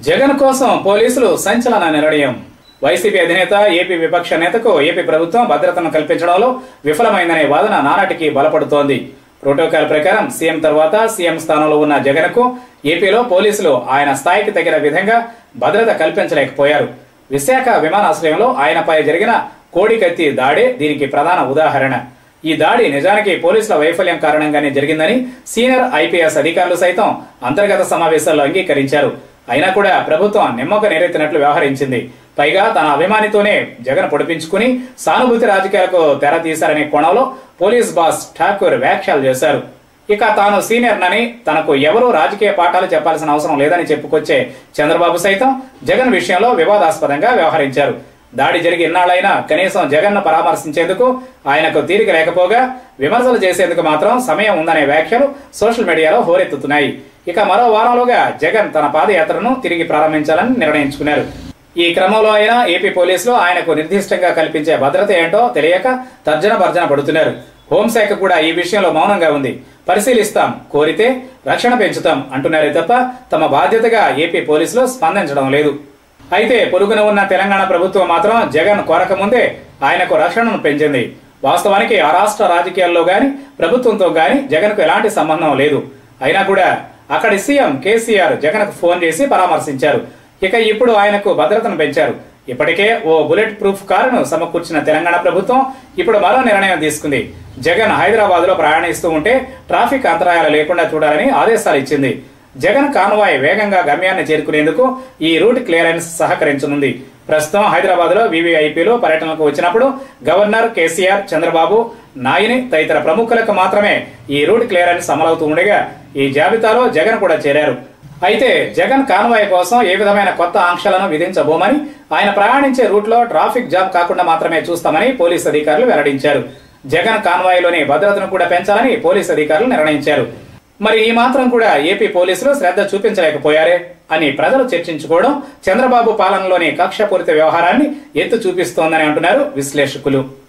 జగన్ కోసం పోలీసులు సంచలన నిర్ణయం. వైసీపీ అధినేత ఏపీ విపక్ష నేతకు ఏపీ ప్రభుత్వం భద్రతను కల్పించడంలో విఫలమైందనే వాదన నానాటికి బలపడుతోంది. ప్రోటోకాల్ ప్రకారం సీఎం తర్వాత సీఎం స్థానంలో ఉన్న జగన్కు ఏపీలో పోలీసులు ఆయన స్థాయికి తగిన విధంగా భద్రత కల్పించలేకపోయారు. విశాఖ విమానాశ్రయంలో ఆయనపై జరిగిన కోడికత్తి దాడే దీనికి ప్రధాన ఉదాహరణ. ఈ దాడి నిజానికి పోలీసుల వైఫల్యం కారణంగానే జరిగిందని సీనియర్ ఐపీఎస్ అధికారులు సైతం అంతర్గత సమావేశాల్లో అంగీకరించారు. అయినా కూడా ప్రభుత్వం నిమ్మక నీరెత్తినట్లు వ్యవహరించింది. పైగా తన అభిమానితోనే జగన్ పొడిపించుకుని సానుభూతి రాజకీయాలకు తెర తీశారనే కోణంలో పోలీస్ బాస్ ఠాకూర్ వ్యాఖ్యలు చేశారు. ఇక తాను సీనియర్ నని తనకు ఎవరూ రాజకీయ పాఠాలు చెప్పాల్సిన అవసరం లేదని చెప్పుకొచ్చే చంద్రబాబు సైతం జగన్ విషయంలో వివాదాస్పదంగా వ్యవహరించారు. దాడి జరిగి ఇన్నాళ్లైనా కనీసం జగన్ను పరామర్శించేందుకు ఆయనకు తీరిక లేకపోగా విమర్శలు చేసేందుకు మాత్రం సమయం ఉందనే వ్యాఖ్యలు సోషల్ మీడియాలో హోరెత్తుతున్నాయి. ఇక మరో వారంలోగా జగన్ తన పాదయాత్రను తిరిగి ప్రారంభించాలని నిర్ణయించుకున్నారు. ఈ క్రమంలో అయినా ఏపీ పోలీసులు ఆయనకు నిర్దిష్టంగా కల్పించే భద్రత ఏంటో తెలియక తర్జన భర్జన పడుతున్నారు. హోంశాఖ కూడా ఈ విషయంలో మౌనంగా ఉంది. పరిశీలిస్తాం, కోరితే రక్షణ పెంచుతాం అంటున్నారే తప్ప తమ బాధ్యతగా ఏపీ పోలీసులు స్పందించడం లేదు. అయితే పొరుగున ఉన్న తెలంగాణ ప్రభుత్వం మాత్రం జగన్ కోరకముందే ఆయనకు రక్షణను పెంచింది. వాస్తవానికి ఆ రాష్ట్ర రాజకీయాల్లో గాని ప్రభుత్వంతో గాని జగన్కు ఎలాంటి సంబంధం లేదు. అయినా కూడా అక్కడి సీఎం కేసీఆర్ జగన్కు ఫోన్ చేసి పరామర్శించారు. ఇక ఇప్పుడు ఆయనకు భద్రతను పెంచారు. ఇప్పటికే ఓ బుల్లెట్ ప్రూఫ్ కారును సమకూర్చిన తెలంగాణ ప్రభుత్వం ఇప్పుడు మరో నిర్ణయం తీసుకుంది. జగన్ హైదరాబాద్ లో ప్రయాణిస్తూ ఉంటే ట్రాఫిక్ అంతరాయాలు లేకుండా చూడాలని ఆదేశాలు ఇచ్చింది. జగన్ కాన్వాయ్ వేగంగా గమ్యాన్ని చేరుకునేందుకు ఈ రూట్ క్లియరెన్స్ సహకరించనుంది. ప్రస్తుతం హైదరాబాద్ లో వీవీఐపీలు పర్యటనకు వచ్చినప్పుడు గవర్నర్ కేసీఆర్, చంద్రబాబు, నాయిని తదితర ప్రముఖులకు మాత్రమే ఈ రూట్ క్లియరెన్స్ అమలవుతూ ఉండగా ఈ జాబితాలో జగన్ కూడా చేరారు. అయితే జగన్ కాన్వాయ్ కోసం ఏ విధమైన కొత్త ఆంక్షలను విధించబోమని, ఆయన ప్రయాణించే రూట్ లో ట్రాఫిక్ జామ్ కాకుండా మాత్రమే చూస్తామని పోలీసు అధికారులు వెల్లడించారు. జగన్ కాన్వాయ్ లోని భద్రతను కూడా పెంచాలని పోలీసు అధికారులు నిర్ణయించారు. మరి ఈ మాత్రం కూడా ఏపీ పోలీసులు శ్రద్ధ చూపించలేకపోయారే అని ప్రజలు చర్చించుకోవడం చంద్రబాబు పాలనలోని కక్షపూరిత వ్యవహారాన్ని ఎత్తు చూపిస్తోందని అంటున్నారు విశ్లేషకులు.